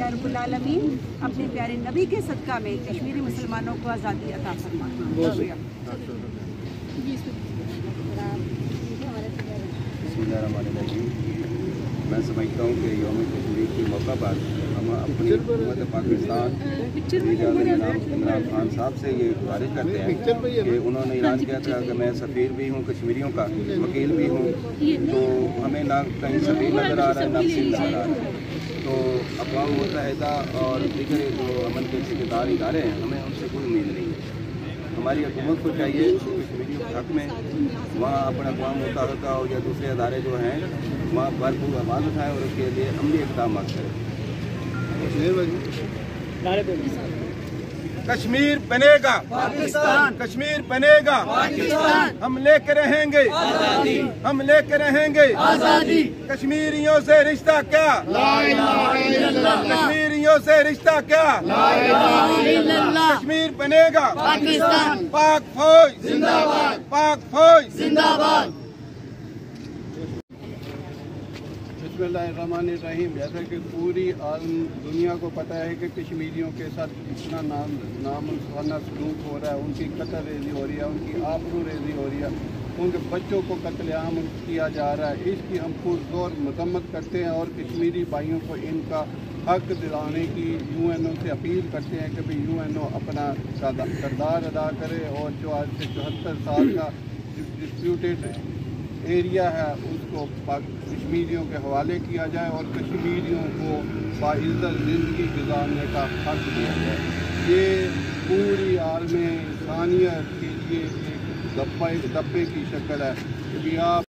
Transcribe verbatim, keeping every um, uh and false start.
ताला रब्बुल आलमीन अपने प्यारे नबी के सदका में कश्मीरी मुसलमानों को आज़ादी अता फरमाए। मैं समझता हूँ कि यौम कश्मीर के मौका पर हम अपनी हुकूमत पाकिस्तान इमरान खान साहब से ये गुजारिश करते हैं कि उन्होंने ऐलान किया था कि मैं सफ़ीर भी हूँ कश्मीरियों का, वकील भी हूँ, तो हमें ना कहीं सफ़ीर नज़र आ रहा है ना वकील नज़र आ रहा है। तो अक़वाम मुत्तहिदा और दीगर जो अमन के ठेकेदार इदारे हैं, हमें उनसे कोई उम्मीद नहीं है। हमारी हुकूमत को चाहिए कश्मीरियों के हक़ में वहाँ अपना अक़वाम मुत्तहिदा हो या दूसरे अदारे जो हैं वहाँ भरपूर आवाज़ उठाएँ और उसके लिए अमली इक़दाम करें। कश्मीर बनेगा पाकिस्तान, कश्मीर बनेगा पाकिस्तान, हम लेकर रहेंगे आज़ादी, हम लेकर रहेंगे आज़ादी। कश्मीरियों से रिश्ता क्या, ला इलाहा इल्लल्लाह, कश्मीरियों से रिश्ता क्या, ला इलाहा इल्लल्लाह। कश्मीर बनेगा पाकिस्तान, पाक फौज जिंदाबाद, पाक फौज जिंदाबाद। बिस्मिल्लाहिर्रहमानिर्रहीम। जैसा कि पूरी आलम दुनिया को पता है कि कश्मीरियों के साथ इतना नाम नामखाना सलूक हो रहा है, उनकी कत्ल रेजी हो रही है, उनकी आबरू रेजी हो रही है, उनके बच्चों को कत्लेआम किया जा रहा है। इसकी हम पुरजोर मजम्मत करते हैं और कश्मीरी भाइयों को इनका हक दिलाने की यू एन ओ से अपील करते हैं कि भाई यू एन ओ अपना किरदार अदा करे और जो आज से चौहत्तर साल का डिस्प्यूटेड एरिया है उसको कश्मीरियों के हवाले किया जाए और कश्मीरियों को बाइज़्ज़त ज़िंदगी गुजारने का हक दिया जाए। ये पूरी आलम इंसानियत के लिए एक दब्बे दब्बे की शक्ल है कि आप